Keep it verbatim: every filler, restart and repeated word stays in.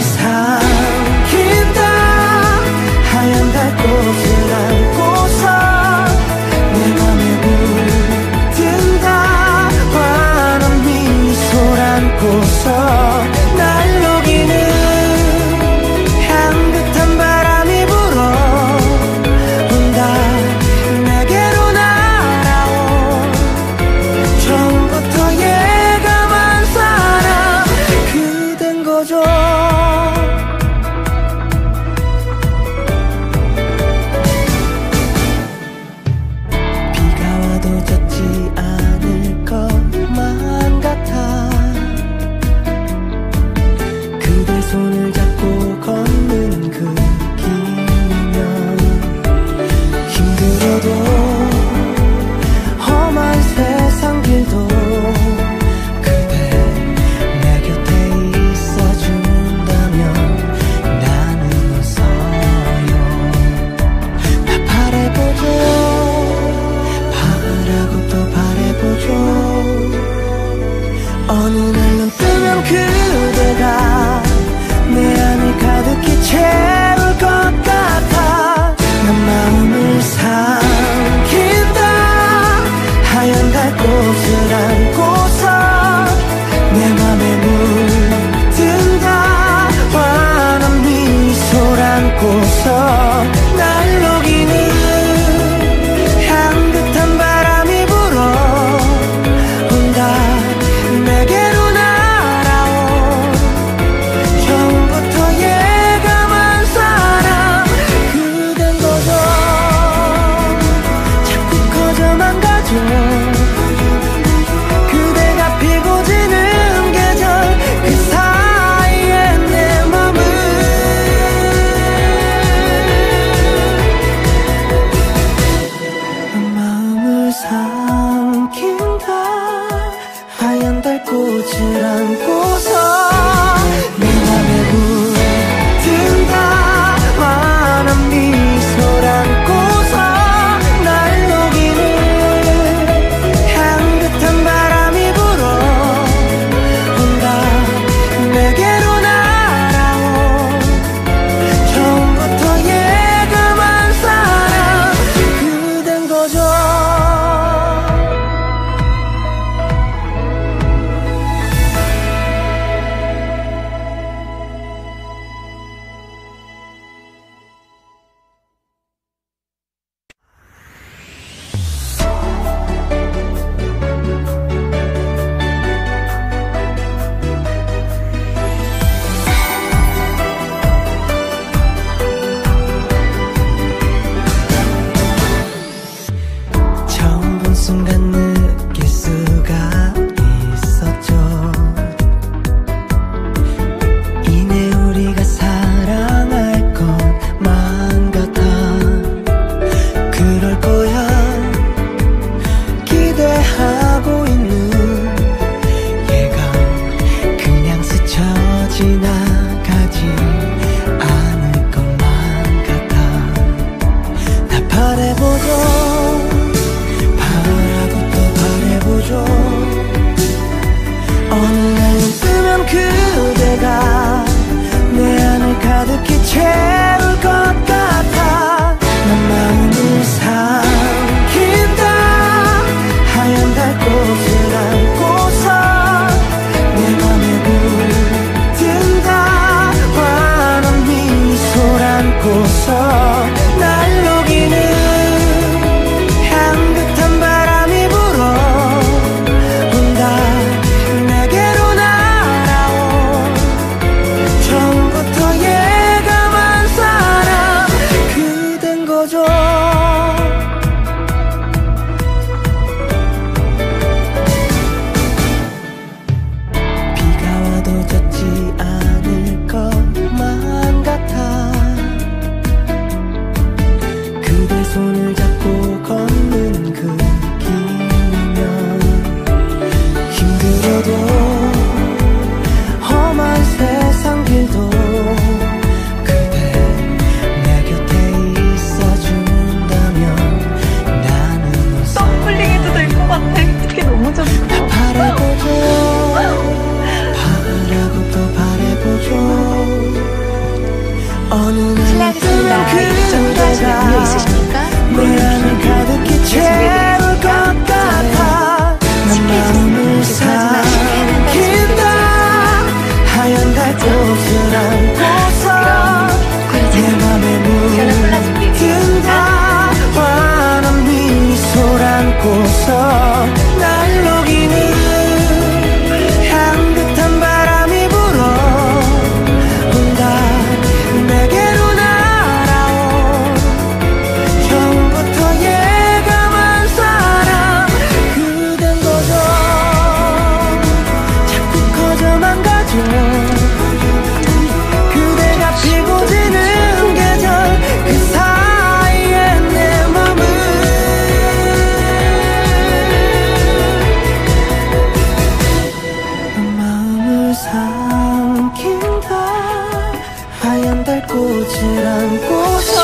삼킨다. 하얀 달꽃을 안고서 내 맘에 물든다. 환한 미소를 안고서 날 녹이는 향긋한 바람이 불어온다. 내게로 날아온 처음부터 예감한 사람 그댄 거죠. 비가 와도 젖지 않을 것만 같아. 그대 손을 잡고 걷는 그 길이면 힘들어도 험한 세상 길도 그대 내 곁에 있어준다면 나는 웃어요. 나 바라보죠. 바라고 또 바라보죠. 어느 날 눈 뜨면 그대가 내 안을 가득히 채울 것 같아. 난 마음을 삼킨다. 하얀 달꽃을 안고서 내 맘에 물든다. 환한 미소를 안고서 날 녹이는 향긋한 바람이 불어온다. 내게로 날아온 처음부터 예감한 사람 그댄 거죠. 자꾸 커져만 가죠. 그대가 피고 지는 계절 그 사이에 내 맘을 내 마음을 삼킨다. 하얀 달꽃을 안고서 내 맘에 물든다. 환한 미소를 안고서 날 녹이는 향긋한 바람이 불어온다. 내게로 날아온 처음부터 예감한 사람 그댄 거죠. 처음 본 순간 느낄 수가 있었죠. 이내 우리가 사랑할 것만 같아. 그럴 거야 기대하고 있는 얘가 그냥 스쳐 지나가지 않을 것만 같아. 나 바라보죠. 바라고 또 바라보죠. 어느 날 눈 뜨면 그대가 내 안을 가득히 채울 것 같아. 난 마음을 삼킨다. 하얀 달꽃을 안고서 내 맘에 물든다. 환한 미소를 안고서 날 녹이는 향긋한 바람이 불어온다. 내게로 날아온 처음부터 예감한 사람 그댄 거죠. 비가 와도 젖지 않을 것만 같아. 어느 날 실례하겠습니다. 그대가 음료 있으십니까? 내 안을 가득히 채울 것 같아 난 마음을 삼킨다 하얀 달꽃을 안고서 내 맘에 묻든다 환한 미소를 안고서 날 녹이는 향긋한 바람이 불어온다 내게로 날아온 처음부터 예감한 사랑 그댄 거죠 자꾸 커져만 가죠 그대가 피고 지는 계절 그 사이에 내 맘을 마음을 삼킨다 하얀 달꽃을 안고서